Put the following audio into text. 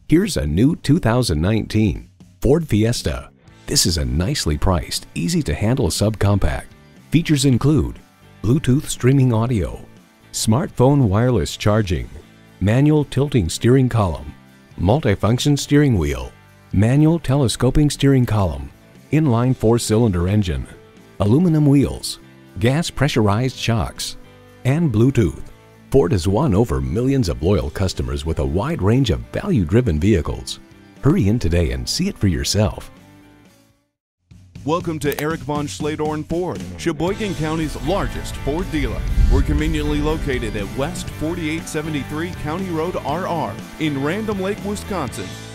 Here's a new 2019 Ford Fiesta. This is a nicely priced, easy-to-handle subcompact. Features include Bluetooth streaming audio, smartphone wireless charging, manual tilting steering column, multifunction steering wheel, manual telescoping steering column, inline 4-cylinder engine, aluminum wheels, gas pressurized shocks, and Bluetooth. Ford has won over millions of loyal customers with a wide range of value-driven vehicles. Hurry in today and see it for yourself. Welcome to Eric von Schledorn Ford, Sheboygan County's largest Ford dealer. We're conveniently located at West 4873 County Road RR in Random Lake, Wisconsin.